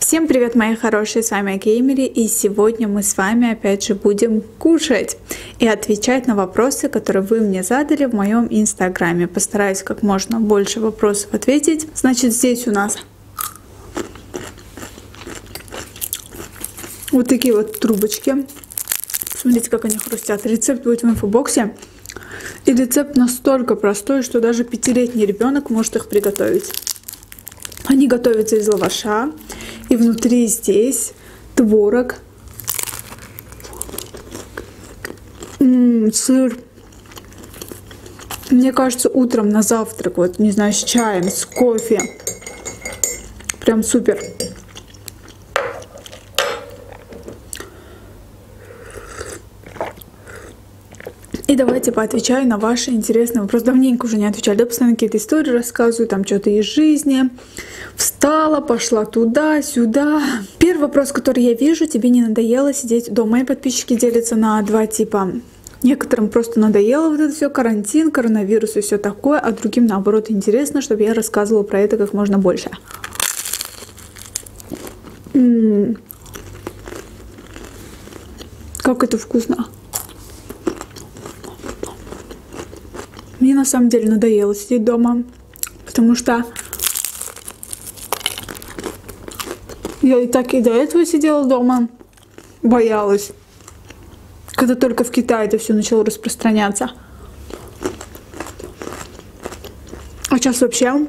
Всем привет, мои хорошие, с вами Геймери, и сегодня мы с вами опять же будем кушать и отвечать на вопросы, которые вы мне задали в моем инстаграме. Постараюсь как можно больше вопросов ответить. Значит, здесь у нас вот такие вот трубочки. Смотрите, как они хрустят. Рецепт будет в инфобоксе. И рецепт настолько простой, что даже 5-летний ребенок может их приготовить. Они готовятся из лаваша. И внутри здесь творог, сыр. Мне кажется, утром на завтрак, вот не знаю, с чаем, с кофе. Прям супер. И давайте поотвечаю на ваши интересные вопросы. Давненько уже не отвечали. Да, постоянно какие-то истории рассказываю, там что-то из жизни. Встала, пошла туда-сюда. Первый вопрос, который я вижу: тебе не надоело сидеть дома? Мои подписчики делятся на два типа. Некоторым просто надоело вот это все, карантин, коронавирус и все такое, а другим, наоборот, интересно, чтобы я рассказывала про это как можно больше. Как это вкусно! Мне на самом деле надоело сидеть дома, потому что я и так и до этого сидела дома, боялась, когда только в Китае это все начало распространяться. А сейчас вообще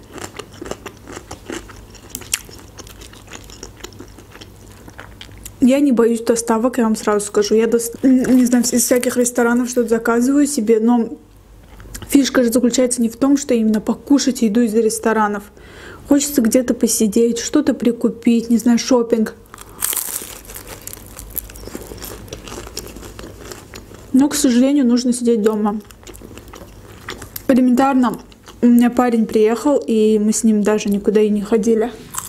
я не боюсь доставок, я вам сразу скажу. Я не знаю, из всяких ресторанов что-то заказываю себе, но фишка же заключается не в том, что именно покушать еду из ресторанов. Хочется где-то посидеть, что-то прикупить, не знаю, шопинг. Но, к сожалению, нужно сидеть дома. Элементарно, у меня парень приехал, и мы с ним даже никуда и не ходили.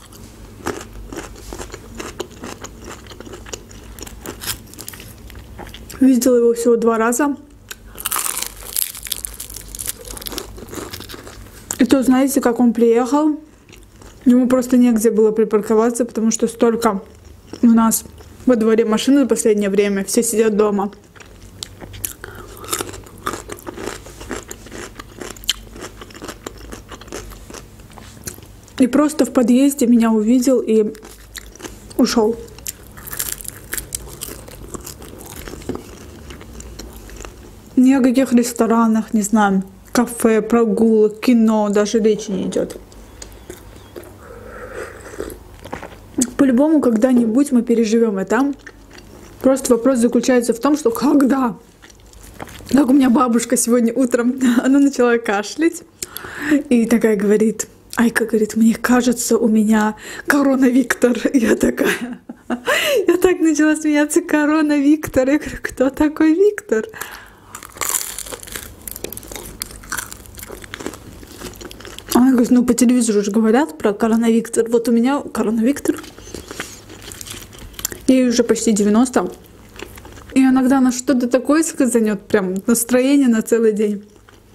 Видела его всего 2 раза. И то, знаете, как он приехал, ему просто негде было припарковаться, потому что столько у нас во дворе машин в последнее время, все сидят дома. И просто в подъезде меня увидел и ушел. Ни о каких ресторанах, не знаю, кафе, прогулок, кино, даже речи не идет. По-любому, когда-нибудь мы переживем это. Просто вопрос заключается в том, что когда. Как у меня бабушка сегодня утром, она начала кашлять. И такая говорит: Айка, говорит, мне кажется, у меня корона-Виктор. Я такая, я так начала смеяться: корона-Виктор. Я говорю: кто такой Виктор? Она говорит: ну по телевизору же говорят про корона-Виктор. Вот у меня корона-Виктор. Ей уже почти 90. И иногда она что-то такое сказанет, прям настроение на целый день.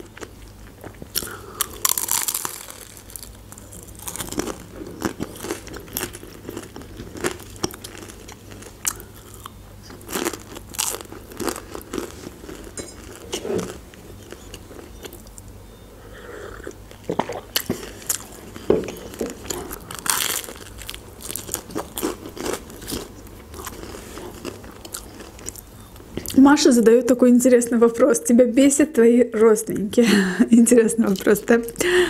Маша задает такой интересный вопрос: тебя бесят твои родственники? Интересный вопрос, да?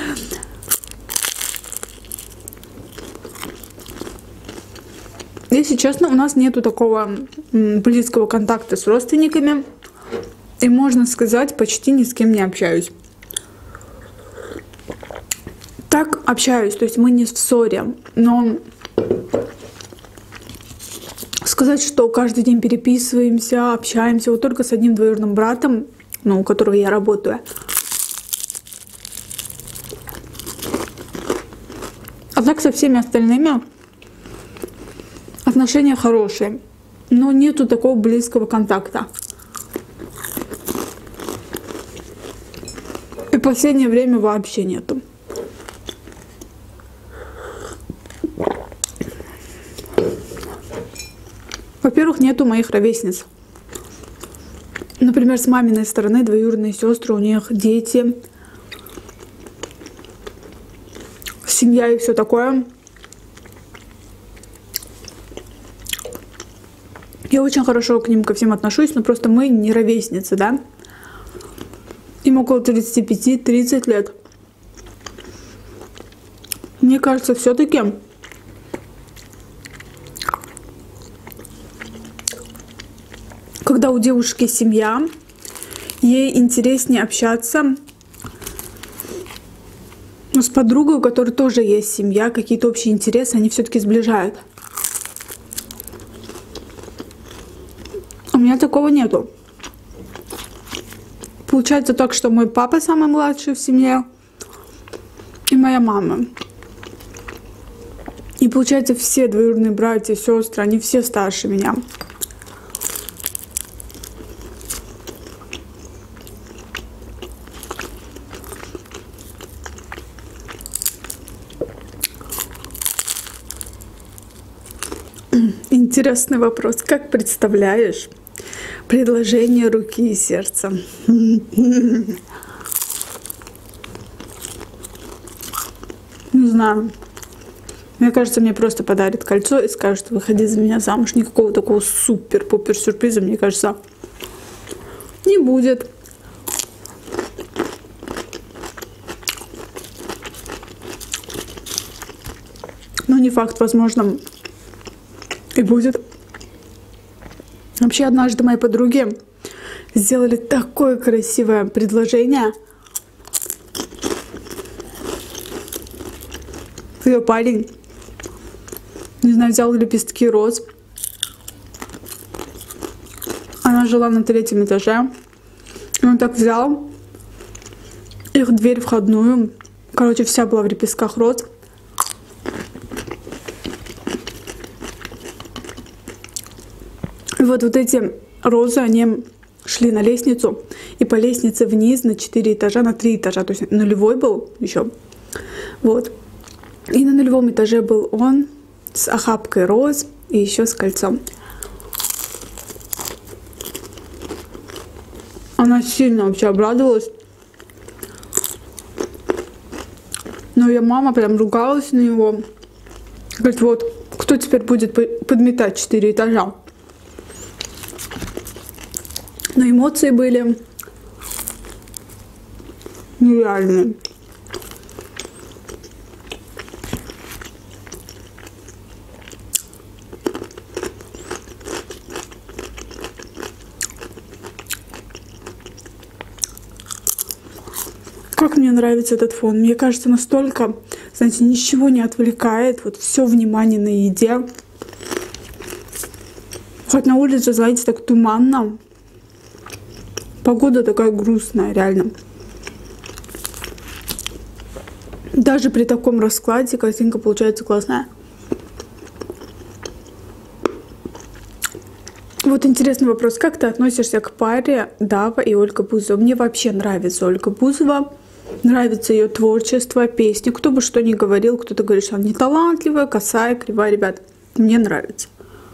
Если честно, у нас нету такого близкого контакта с родственниками. И, можно сказать, почти ни с кем не общаюсь. Так общаюсь, то есть мы не в ссоре, но сказать, что каждый день переписываемся, общаемся, вот только с одним двоюродным братом, у которого я работаю. А так со всеми остальными отношения хорошие, но нету такого близкого контакта. И в последнее время вообще нету. Во-первых, нету моих ровесниц. Например, с маминой стороны двоюродные сестры, у них дети, семья и все такое. Я очень хорошо к ним ко всем отношусь, но просто мы не ровесницы, да? Им около 35-30 лет. Мне кажется, все-таки когда у девушки семья, ей интереснее общаться с подругой, у которой тоже есть семья, какие-то общие интересы, они все-таки сближают. У меня такого нету. Получается так, что мой папа самый младший в семье и моя мама. И получается, все двоюродные братья, сестры, они все старше меня. Интересный вопрос. Как представляешь предложение руки и сердца? Не знаю. Мне кажется, мне просто подарит кольцо и скажет: выходи за меня замуж. Никакого такого супер-пупер сюрприза, мне кажется, не будет. Но не факт, возможно, и будет. Вообще, однажды мои подруги сделали такое красивое предложение. Ее парень, не знаю, взял лепестки роз. Она жила на 3-м этаже. И он так взял их дверь входную. Короче, вся была в лепестках роз. И вот эти розы, они шли на лестницу. И по лестнице вниз на 4 этажа, на 3 этажа. То есть нулевой был еще. Вот. И на 0-м этаже был он с охапкой роз и еще с кольцом. Она сильно вообще обрадовалась. Но ее мама прям ругалась на него. Говорит: вот, кто теперь будет подметать 4 этажа? Но эмоции были нереальные. Как мне нравится этот фон. Мне кажется, настолько, знаете, ничего не отвлекает. Вот все внимание на еде. Хоть на улице, знаете, так туманно. Погода такая грустная, реально. Даже при таком раскладе картинка получается классная. Вот интересный вопрос. Как ты относишься к паре Дава и Ольга Бузова? Мне вообще нравится Ольга Бузова. Нравится ее творчество, песни. Кто бы что ни говорил, кто-то говорит, что она не талантливая, косая, кривая. Ребят, мне нравится.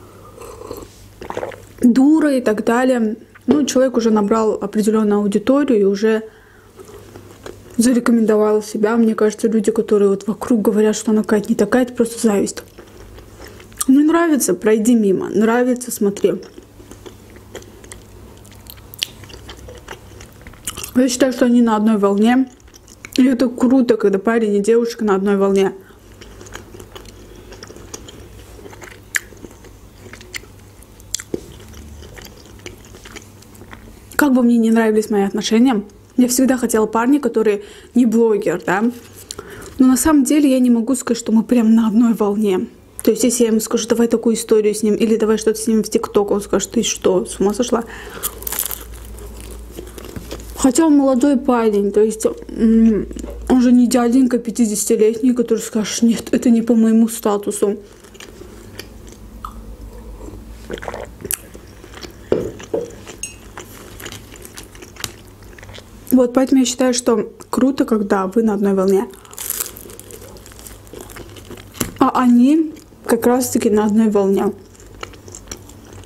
Дура и так далее. Ну, человек уже набрал определенную аудиторию и уже зарекомендовал себя. Мне кажется, люди, которые вот вокруг говорят, что она какая-то не такая, это просто зависть. Мне нравится, пройди мимо. Нравится, смотри. Я считаю, что они на одной волне. И это круто, когда парень и девушка на одной волне. Как бы мне не нравились мои отношения, я всегда хотела парня, который не блогер, да. Но на самом деле я не могу сказать, что мы прям на одной волне. То есть, если я ему скажу: давай такую историю с ним, или давай что-то с ним в ТикТок, он скажет: ты что, с ума сошла? Хотя он молодой парень, то есть он же не дяденька 50-летний, который скажет: нет, это не по моему статусу. Вот, поэтому я считаю, что круто, когда вы на одной волне. А они как раз-таки на одной волне.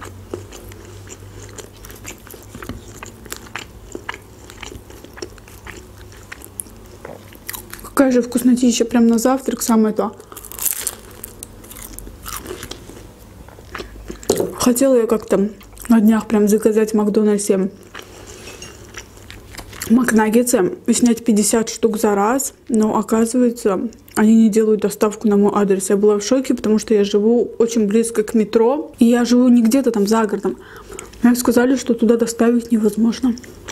Какая же вкуснотища, прям на завтрак самое то. Хотела я как-то на днях прям заказать в Макдональдсе макнаггетсы и снять 50 штук за раз, но оказывается, они не делают доставку на мой адрес. Я была в шоке, потому что я живу очень близко к метро, и я живу не где-то там за городом. Мне сказали, что туда доставить невозможно.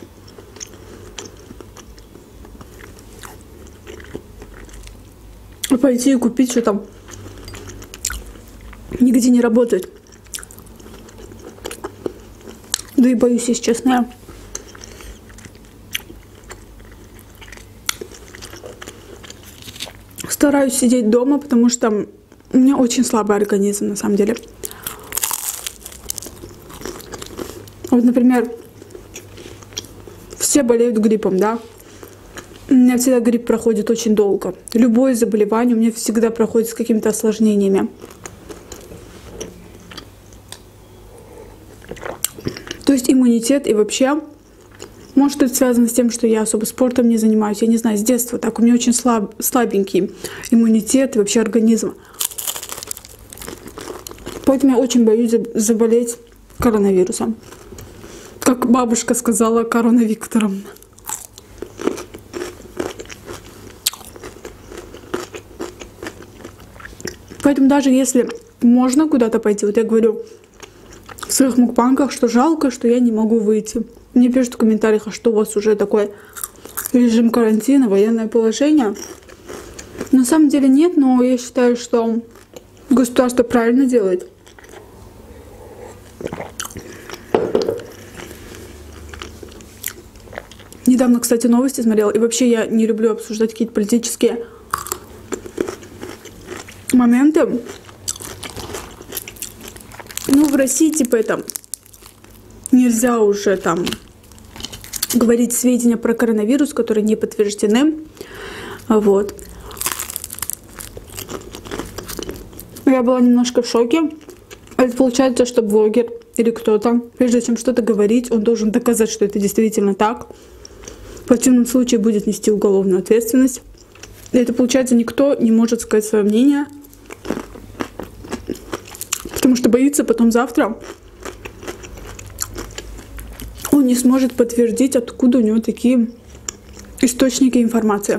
А пойти и купить что там нигде не работает. Да и боюсь, если честно, я. Стараюсь сидеть дома, потому что у меня очень слабый организм, на самом деле. Вот, например, все болеют гриппом, да? У меня всегда грипп проходит очень долго. Любое заболевание у меня всегда проходит с какими-то осложнениями. То есть иммунитет и вообще... Может, это связано с тем, что я особо спортом не занимаюсь. Я не знаю, с детства так. У меня очень слабенький иммунитет и вообще организм. Поэтому я очень боюсь заболеть коронавирусом. Как бабушка сказала, коронавиктором. Поэтому даже если можно куда-то пойти, вот я говорю в своих мукбангах, что жалко, что я не могу выйти. Мне пишут в комментариях, а что у вас уже такой режим карантина, военное положение. На самом деле нет, но я считаю, что государство правильно делает. Недавно, кстати, новости смотрела. И вообще я не люблю обсуждать какие-то политические моменты. Ну, в России, типа, это нельзя уже там говорить сведения про коронавирус, которые не подтверждены. Вот. Я была немножко в шоке. Это получается, что блогер или кто-то, прежде чем что-то говорить, он должен доказать, что это действительно так. В противном случае будет нести уголовную ответственность. И это, получается, никто не может сказать свое мнение, потому что боится потом завтра он не сможет подтвердить, откуда у него такие источники информации.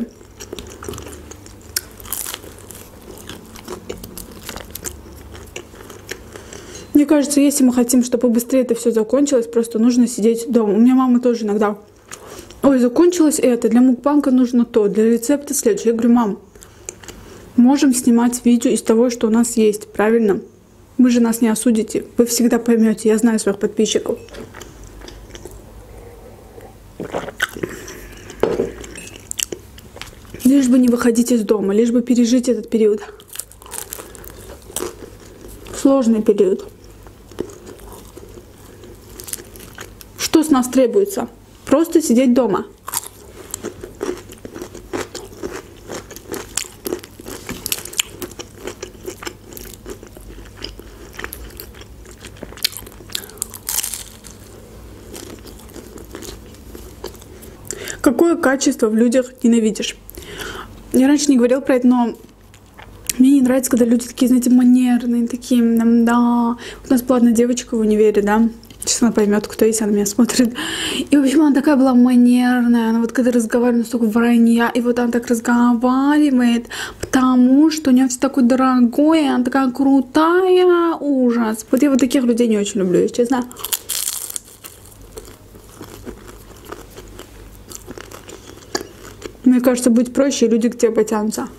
Мне кажется, если мы хотим, чтобы побыстрее это все закончилось, просто нужно сидеть дома. У меня мама тоже иногда: ой, закончилось это, для мукбанга нужно то, для рецепта следующее. Я говорю: мам, можем снимать видео из того, что у нас есть, правильно? Вы же нас не осудите, вы всегда поймете, я знаю своих подписчиков. Лишь бы не выходить из дома, лишь бы пережить этот период. Сложный период. Что с нас требуется? Просто сидеть дома. Какое качество в людях ненавидишь? Я раньше не говорила про это, но мне не нравится, когда люди такие, знаете, манерные, такие, да. У нас была одна девочка в универе, да. Сейчас она поймет, кто есть, она меня смотрит. И, в общем, она такая была манерная. Она вот когда разговаривает, настолько вранья. И вот она так разговаривает, потому что у нее все такое дорогое, она такая крутая, ужас. Вот я вот таких людей не очень люблю, если честно. Мне кажется, будет проще, и люди к тебе потянутся.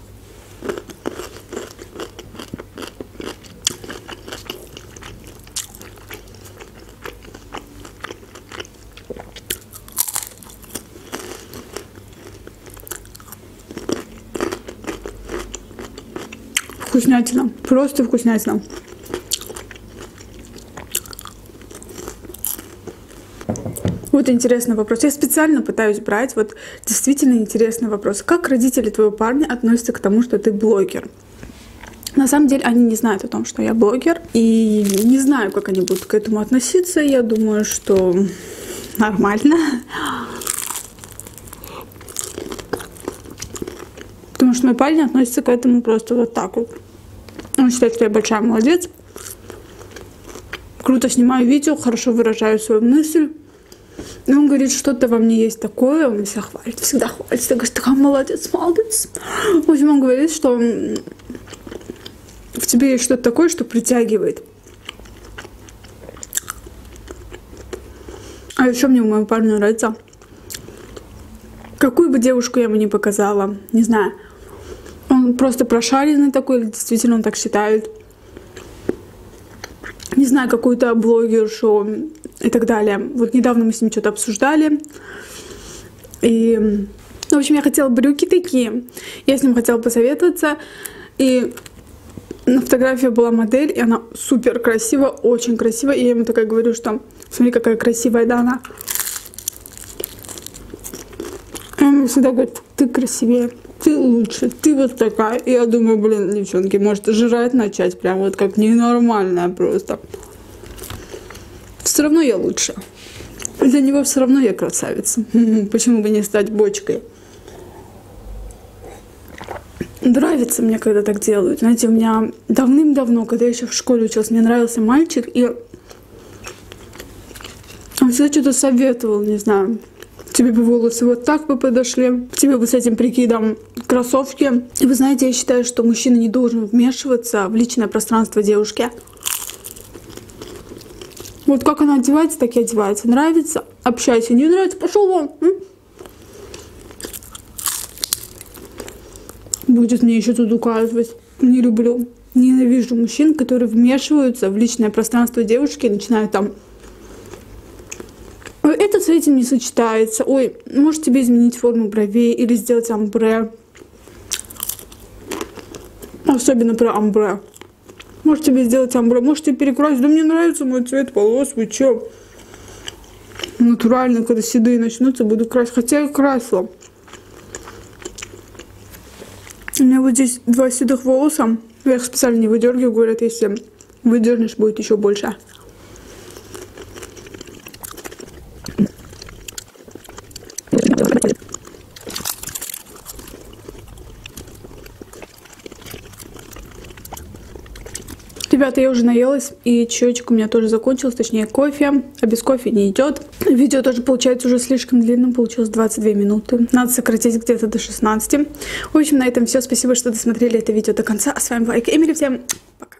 Вкуснятина, просто вкуснятина. Вот интересный вопрос. Я специально пытаюсь брать вот действительно интересный вопрос. Как родители твоего парня относятся к тому, что ты блогер? На самом деле они не знают о том, что я блогер. И не знаю, как они будут к этому относиться. Я думаю, что нормально. Потому что мой парень относится к этому просто вот так вот. Он считает, что я большая молодец. Круто снимаю видео, хорошо выражаю свою мысль. И он говорит, что-то во мне есть такое. Он всегда хвалит, всегда говорит, такая молодец, молодец. В общем, он говорит, что в тебе есть что-то такое, что притягивает. А еще мне у моего парня нравится, какую бы девушку я ему не показала, не знаю, он просто прошаренный такой, или действительно он так считает. Не знаю, какую-то блогершу и так далее. Вот недавно мы с ним что-то обсуждали. И, в общем, я хотела брюки такие. Я с ним хотела посоветоваться. И на фотографии была модель, и она супер красивая, очень красивая. И я ему такая говорю, что смотри, какая красивая, да, она. И он мне всегда говорит, ты красивее, ты лучше, ты вот такая. И я думаю, блин, девчонки, может жрать начать прям вот как ненормальная просто. Все равно я лучше. Для него все равно я красавица. Почему бы не стать бочкой? Нравится мне, когда так делают. Знаете, у меня давным-давно, когда я еще в школе училась, мне нравился мальчик, и он всегда что-то советовал, не знаю. Тебе бы волосы вот так бы подошли, тебе бы с этим прикидом кроссовки. И вы знаете, я считаю, что мужчина не должен вмешиваться в личное пространство девушки. Вот как она одевается, так и одевается. Нравится? Общайся. Не нравится? Пошел вон. Будет мне еще тут указывать. Не люблю. Ненавижу мужчин, которые вмешиваются в личное пространство девушки и начинают там... Это с этим не сочетается. Ой, может тебе изменить форму бровей или сделать амбре. Особенно про амбре. Может тебе сделать амбре, может тебе перекрасить. Да мне нравится мой цвет волос, вы чё? Натурально, когда седые начнутся, буду красить. Хотя я красила. У меня вот здесь 2 седых волоса. Я их специально не выдергиваю. Говорят, если выдернешь, будет еще больше. Ребята, я уже наелась, и чаечек у меня тоже закончился, точнее кофе, а без кофе не идет. Видео тоже получается уже слишком длинным, получилось 22 минуты. Надо сократить где-то до 16. В общем, на этом все. Спасибо, что досмотрели это видео до конца. А с вами была Эмили. Всем пока.